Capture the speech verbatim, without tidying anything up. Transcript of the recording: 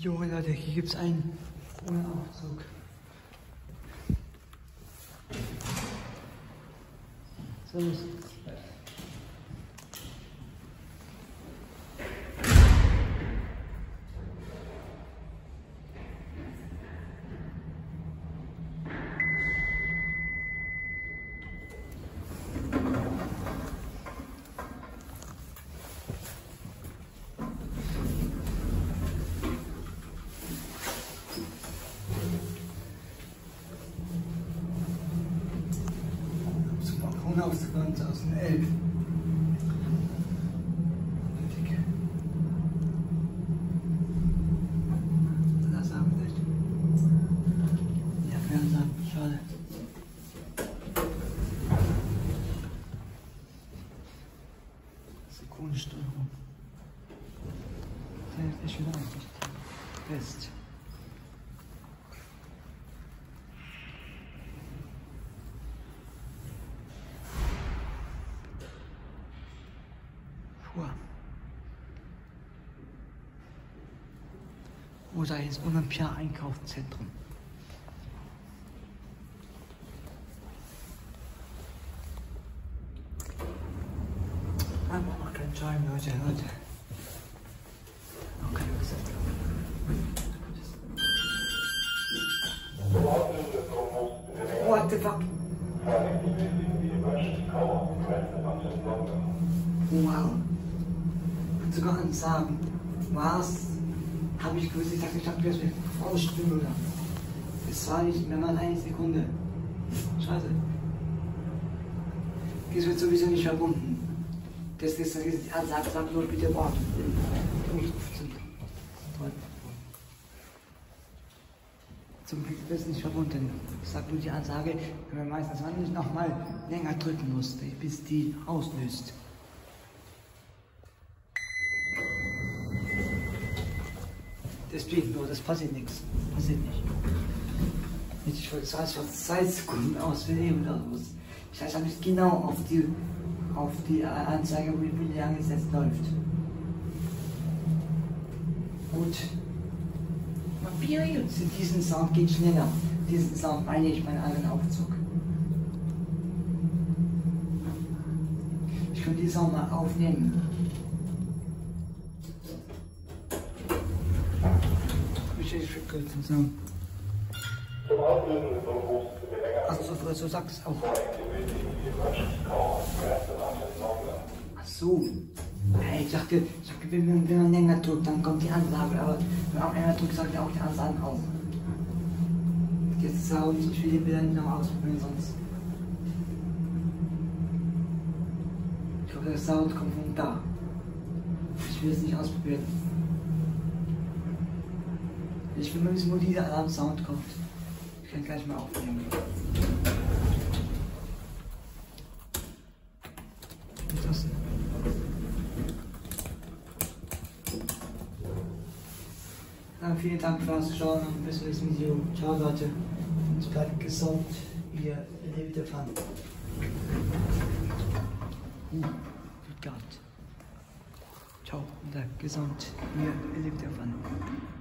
Jo Leute, hier gibt es einen ohne Aufzug. So ist es. Aus zweitausendelf. Das haben wir nicht. Ja, Fernseher, schade. Sekundensteuerung. Das ist wieder richtig fest. Oder ins Olympia-Einkaufszentrum. Aber noch kein Schein, Leute, Leute. Noch keine Gesetze. What the fuck? Wow. Und sogar Ansagen. Was? Habe ich gewusst, ich dachte, ich habe jetzt mit Frauenstimme oder. Es war nicht mehr mal eine Sekunde. Scheiße. Das wird sowieso nicht verbunden. Das ist die Ansage, sagt nur bitte warten. Zum Glück wird es nicht verbunden. Ich sage nur die Ansage, wenn man meistens man nicht nochmal länger drücken muss, bis die auslöst. Das blinkt nur, das passiert nichts. Passiert nicht. Ich wollte zwei Sekunden auswählen oder was. Ich weiß nicht genau auf die, auf die Anzeige, wie lange es jetzt läuft. Gut. Diesen Sound geht schneller. Diesen Sound meine ich meinen anderen Aufzug. Ich könnte die Sound mal aufnehmen. Ich verkürzen so. Achso, so, so sagst du auch. Ach so. Ich dachte, ich dachte wenn, man, wenn man länger drückt, dann kommt die Ansage. Aber wenn man auch länger drückt, sagt ja auch die Ansagen auf. Jetzt Sound, ich will den wieder nicht noch ausprobieren, sonst. Ich glaube, der Sound kommt von da. Ich will es nicht ausprobieren. Ich will mal wissen, wo dieser Alarm-Sound kommt. Ich kann gleich mal aufnehmen. Das. Dann vielen Dank fürs Schauen und bis zum nächsten Video. Ciao Leute. Und bleibt gesund. Ihr erlebt davon. Uh, gut gehabt. Ciao und bleibt gesund. Ihr erlebt davon.